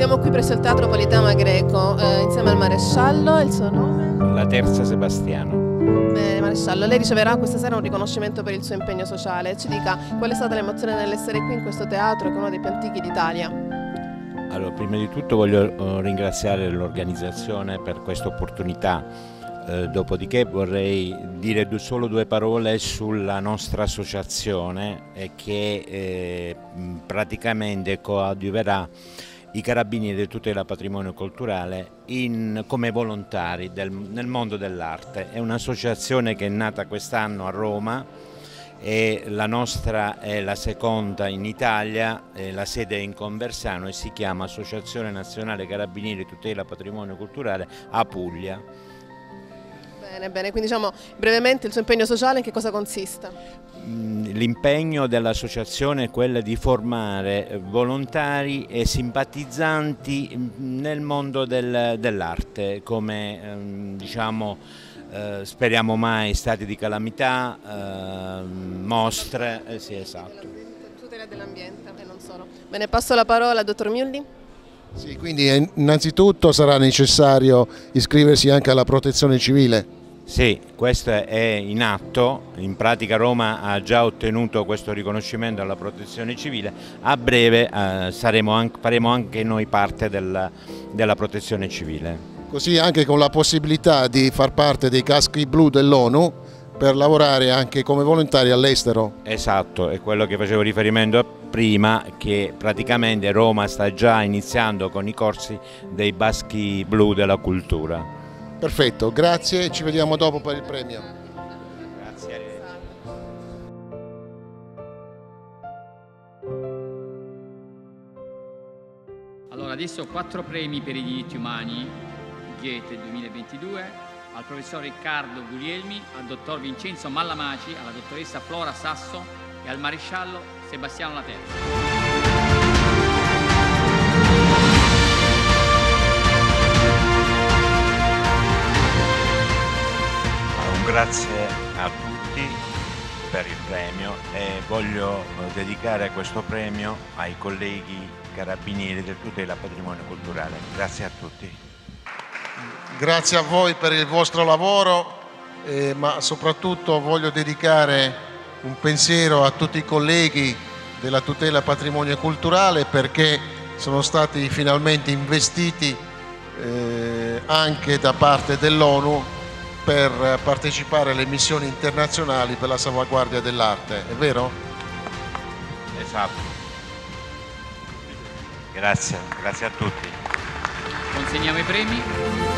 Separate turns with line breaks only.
Siamo qui presso il Teatro Politeama Greco, insieme al maresciallo. Il suo nome?
La Terza Sebastiano.
Bene, maresciallo, lei riceverà questa sera un riconoscimento per il suo impegno sociale. Ci dica qual è stata l'emozione nell'essere qui in questo teatro, che è uno dei più antichi d'Italia.
Allora, prima di tutto voglio ringraziare l'organizzazione per questa opportunità. Dopodiché vorrei dire solo due parole sulla nostra associazione che praticamente coadiuverà i Carabinieri di tutela patrimonio culturale come volontari nel mondo dell'arte. È un'associazione che è nata quest'anno a Roma e la nostra è la seconda in Italia, la sede è in Conversano e si chiama Associazione Nazionale Carabinieri Tutela Patrimonio Culturale Apulia.
Bene, bene, quindi diciamo brevemente il suo impegno sociale in che cosa consiste?
L'impegno dell'associazione è quello di formare volontari e simpatizzanti nel mondo dell'arte, come diciamo speriamo mai stati di calamità, mostre, sì, esatto.
Tutela dell'ambiente e non solo. Bene, passo la parola al dottor Miulli.
Sì, quindi innanzitutto sarà necessario iscriversi anche alla protezione civile.
Sì, questo è in atto, in pratica Roma ha già ottenuto questo riconoscimento alla protezione civile, a breve faremo anche noi parte della protezione civile.
Così anche con la possibilità di far parte dei caschi blu dell'ONU per lavorare anche come volontari all'estero.
Esatto, è quello che facevo riferimento prima, che praticamente Roma sta già iniziando con i corsi dei baschi blu della cultura.
Perfetto, grazie, ci vediamo dopo per il premio.
Grazie.
Allora, adesso 4 premi per i diritti umani, Goethe 2022, al professor Riccardo Guglielmi, al dottor Vincenzo Mallamaci, alla dottoressa Flora Sasso e al maresciallo Sebastiano Laterza.
Grazie a tutti per il premio e voglio dedicare questo premio ai colleghi carabinieri del tutela patrimonio culturale. Grazie a tutti.
Grazie a voi per il vostro lavoro, ma soprattutto voglio dedicare un pensiero a tutti i colleghi della tutela patrimonio culturale, perché sono stati finalmente investiti anche da parte dell'ONU per partecipare alle missioni internazionali per la salvaguardia dell'arte, è vero?
Esatto. Grazie a tutti.
Consegniamo i premi.